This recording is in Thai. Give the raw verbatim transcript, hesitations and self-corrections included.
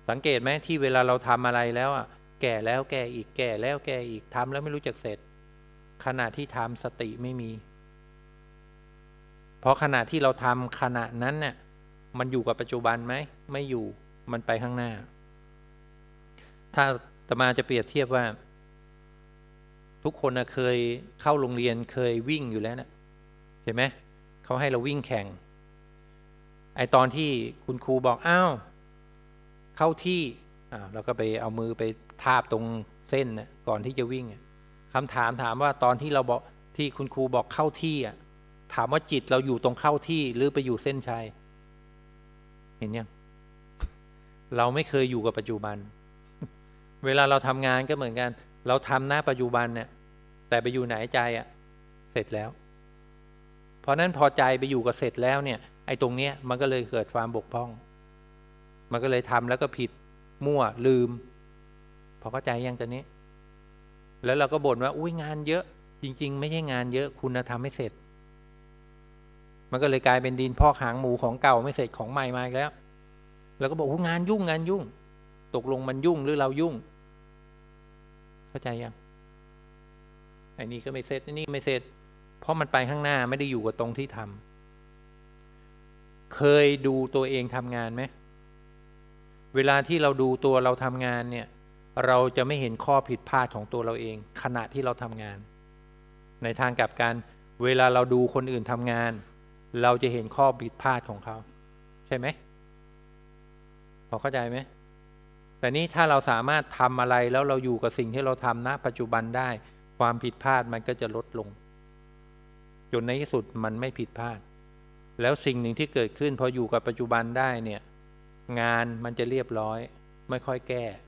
สังเกตไหมที่เวลาเราทำอะไรแล้วอ่ะแก่แล้วแก่อีกแก่แล้วแก่อีกทำแล้วไม่รู้จักเสร็จขณะที่ทำสติไม่มีเพราะขณะที่เราทำขณะนั้นเนี่ยมันอยู่กับปัจจุบันไหมไม่อยู่มันไปข้างหน้าถ้าอาตมาจะเปรียบเทียบว่าทุกคนนะเคยเข้าโรงเรียนเคยวิ่งอยู่แล้วนะเห็นไหมเขาให้เราวิ่งแข่งไอตอนที่คุณครูบอกอ้าวเข้าที่อ้าวเราก็ไปเอามือไปทาบตรงเส้นนะก่อนที่จะวิ่งคำถามถามว่าตอนที่เราบอกที่คุณครูบอกเข้าที่อ่ะถามว่าจิตเราอยู่ตรงเข้าที่หรือไปอยู่เส้นชัยเห็นยังเราไม่เคยอยู่กับปัจจุบันเวลาเราทำงานก็เหมือนกันเราทำหน้าปัจจุบันเนี่ยแต่ไปอยู่ไหนใจอ่ะเสร็จแล้วเพราะนั้นพอใจไปอยู่กับเสร็จแล้วเนี่ยไอ้ตรงเนี้ยมันก็เลยเกิดความบกพร่องมันก็เลยทำแล้วก็ผิดมั่วลืมพอเข้าใจยังตอนนี้แล้วเราก็บ่นว่าอุ้ยงานเยอะจริงๆไม่ใช่งานเยอะคุณทำให้เสร็จมันก็เลยกลายเป็นดินพอกหางหมูของเก่าไม่เสร็จของใหม่มาอีกแล้วแล้วก็บอกงานยุ่งงานยุ่งตกลงมันยุ่งหรือเรายุ่งเข้าใจยังไอ้นี่ก็ไม่เสร็จไอ้นี่ไม่เสร็จเพราะมันไปข้างหน้าไม่ได้อยู่กับตรงที่ทำเคยดูตัวเองทำงานไหมเวลาที่เราดูตัวเราทำงานเนี่ยเราจะไม่เห็นข้อผิดพลาดของตัวเราเองขณะที่เราทำงานในทางกลับกันเวลาเราดูคนอื่นทำงานเราจะเห็นข้อผิดพลาดของเขาใช่ไหมพอเข้าใจไหมแต่นี้ถ้าเราสามารถทำอะไรแล้วเราอยู่กับสิ่งที่เราทำณปัจจุบันได้ความผิดพลาดมันก็จะลดลงจนในที่สุดมันไม่ผิดพลาดแล้วสิ่งหนึ่งที่เกิดขึ้นพออยู่กับปัจจุบันได้เนี่ยงานมันจะเรียบร้อยไม่ค่อยแก้